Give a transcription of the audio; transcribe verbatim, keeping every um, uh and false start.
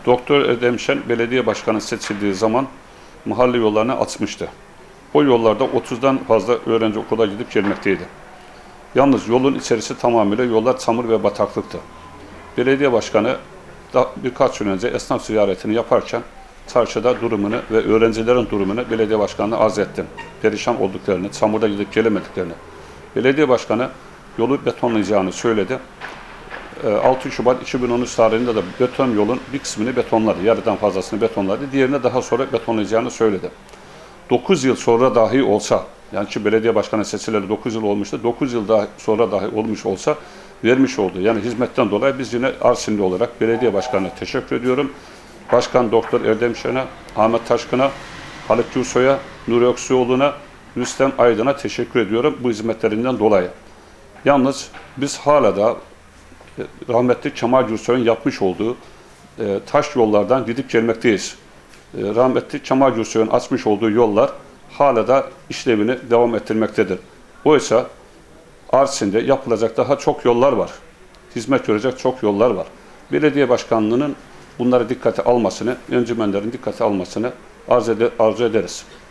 Doktor Erdem Şen belediye başkanı seçildiği zaman mahalle yollarını açmıştı. O yollarda otuzdan fazla öğrenci okula gidip gelmekteydi. Yalnız yolun içerisi tamamıyla yollar çamur ve bataklıktı. Belediye başkanı da birkaç gün önce esnaf ziyaretini yaparken çarşıda durumunu ve öğrencilerin durumunu belediye başkanına arz ettim. Perişan olduklarını, çamurda gidip gelemediklerini. Belediye başkanı yolu betonlayacağını söyledi. altı Şubat iki bin on üç tarihinde de beton yolun bir kısmını betonladı. Yarıdan fazlasını betonladı. Diğerini daha sonra betonlayacağını söyledi. dokuz yıl sonra dahi olsa, yani ki belediye başkanı seçileli dokuz yıl olmuştu, dokuz yıl daha sonra dahi olmuş olsa vermiş oldu. Yani hizmetten dolayı biz yine Arsinli olarak belediye başkanına teşekkür ediyorum. Başkan Doktor Erdem Şen'e, Ahmet Taşkın'a, Halit Gürsoy'a, Nuri Öksüoğlu'na, Rüstem Aydın'a teşekkür ediyorum bu hizmetlerinden dolayı. Yalnız biz hala da rahmetli Kemal Gürsoy'un yapmış olduğu e, taş yollardan gidip gelmekteyiz. E, rahmetli Kemal Gürsoy'un açmış olduğu yollar hala da işlevini devam ettirmektedir. Oysa Arsin'de yapılacak daha çok yollar var. Hizmet görecek çok yollar var. Belediye başkanlığının bunları dikkate almasını, encümenlerin dikkate almasını arz, ede, arz ederiz.